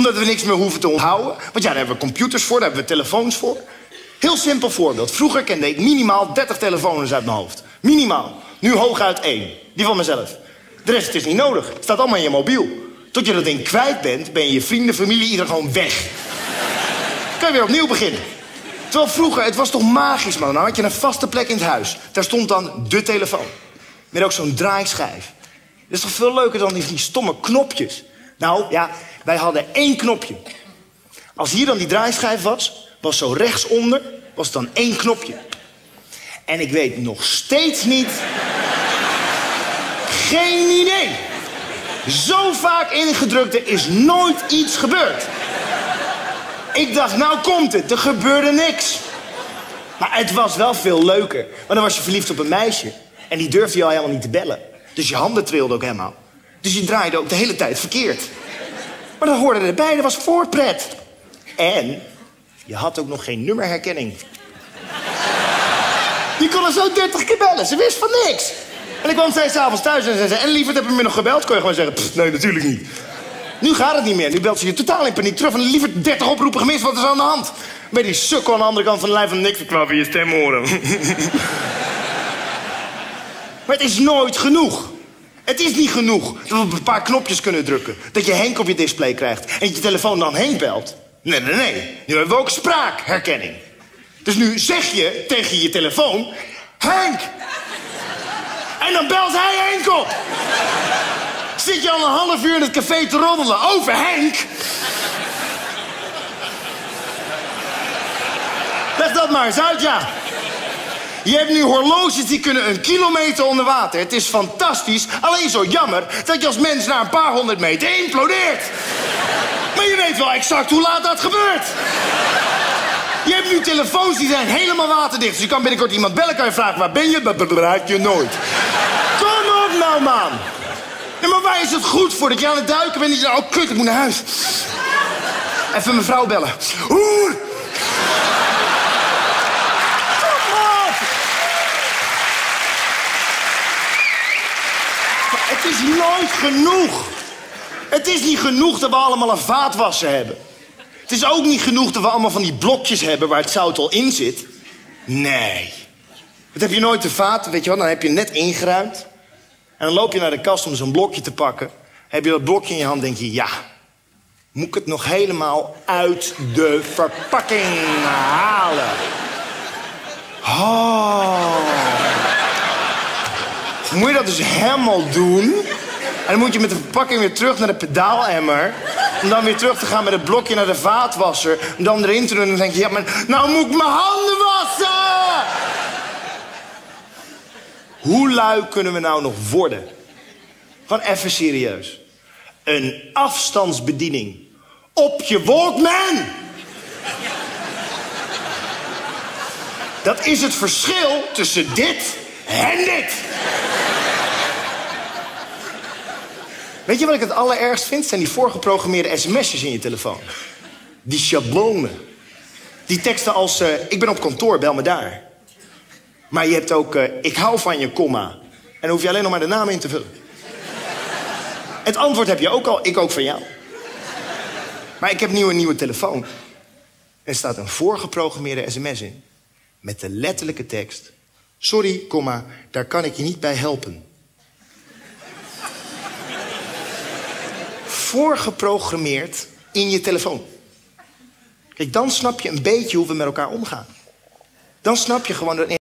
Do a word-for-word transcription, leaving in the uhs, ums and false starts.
Omdat we niks meer hoeven te onthouden. Want ja, daar hebben we computers voor, daar hebben we telefoons voor. Heel simpel voorbeeld. Vroeger kende ik minimaal dertig telefoons uit mijn hoofd. Minimaal. Nu hooguit één. Die van mezelf. De rest is niet nodig. Het staat allemaal in je mobiel. Tot je dat ding kwijt bent, ben je je vrienden, familie, iedereen gewoon weg. Kan je weer opnieuw beginnen. Terwijl vroeger, het was toch magisch, man. Dan had je een vaste plek in het huis. Daar stond dan de telefoon. Met ook zo'n draaischijf. Dat is toch veel leuker dan die, die stomme knopjes. Nou, ja, wij hadden één knopje. Als hier dan die draaischijf was, was zo rechtsonder, was het dan één knopje. En ik weet nog steeds niet... Geen idee. Zo vaak ingedrukt, er is nooit iets gebeurd. Ik dacht, nou komt het, er gebeurde niks. Maar het was wel veel leuker. Want dan was je verliefd op een meisje. En die durfde je al helemaal niet te bellen. Dus je handen trilden ook helemaal. Dus je draaide ook de hele tijd verkeerd. Maar dat hoorde erbij, dat was voorpret. En je had ook nog geen nummerherkenning. Die kon er zo dertig keer bellen, ze wist van niks. En ik kwam steeds 's avonds thuis en zei... En lieverd, heb je me nog gebeld? Kon je gewoon zeggen, pff, nee, natuurlijk niet. Nu gaat het niet meer. Nu belt ze je totaal in paniek terug. En lieverd, dertig oproepen gemist, wat is er aan de hand? Ben die sukkel aan de andere kant van de lijn van niks. Ik wou van je stem horen. Maar het is nooit genoeg. Het is niet genoeg dat we op een paar knopjes kunnen drukken. Dat je Henk op je display krijgt. En dat je telefoon dan Henk belt. Nee, nee, nee. Nu hebben we ook spraakherkenning. Dus nu zeg je tegen je telefoon... Henk! En dan belt hij Henk op. Zit je al een half uur in het café te roddelen over Henk? Leg dat maar eens uit, ja. Je hebt nu horloges die kunnen een kilometer onder water. Het is fantastisch, alleen zo jammer... dat je als mens na een paar honderd meter implodeert. Maar je weet wel exact hoe laat dat gebeurt. Je hebt nu telefoons die zijn helemaal waterdicht. Dus je kan binnenkort iemand bellen, kan je vragen... waar ben je? Dat bereik je nooit. Kom op nou, man. Ja, maar waar is het goed voor? Dat je aan het duiken bent en je... Oh, kut, ik moet naar huis. Even mijn vrouw bellen. Oeh. Het is nooit genoeg. Het is niet genoeg dat we allemaal een vaatwasser hebben. Het is ook niet genoeg dat we allemaal van die blokjes hebben waar het zout al in zit. Nee. Dat heb je nooit te vaat, weet je wel, dan heb je net ingeruimd. En dan loop je naar de kast om zo'n blokje te pakken. Heb je dat blokje in je hand, denk je, ja, moet ik het nog helemaal uit de verpakking halen? Oh. Moet je dat dus helemaal doen? En dan moet je met de verpakking weer terug naar de pedaalemmer. Om dan weer terug te gaan met het blokje naar de vaatwasser. Om dan erin te doen en dan denk je... ja, maar nou moet ik mijn handen wassen! Hoe lui kunnen we nou nog worden? Gewoon even serieus. Een afstandsbediening. Op je Walkman! Dat is het verschil tussen dit en dit. Weet je wat ik het allerergst vind? Zijn die voorgeprogrammeerde sms'jes in je telefoon. Die schablonen. Die teksten als, uh, ik ben op kantoor, bel me daar. Maar je hebt ook, uh, ik hou van je, komma. En dan hoef je alleen nog maar de naam in te vullen. Het antwoord heb je ook al, ik ook van jou. Maar ik heb nu een nieuwe telefoon. Er staat een voorgeprogrammeerde sms in. Met de letterlijke tekst. Sorry, komma, daar kan ik je niet bij helpen. Voorgeprogrammeerd in je telefoon. Kijk, dan snap je een beetje hoe we met elkaar omgaan. Dan snap je gewoon dat...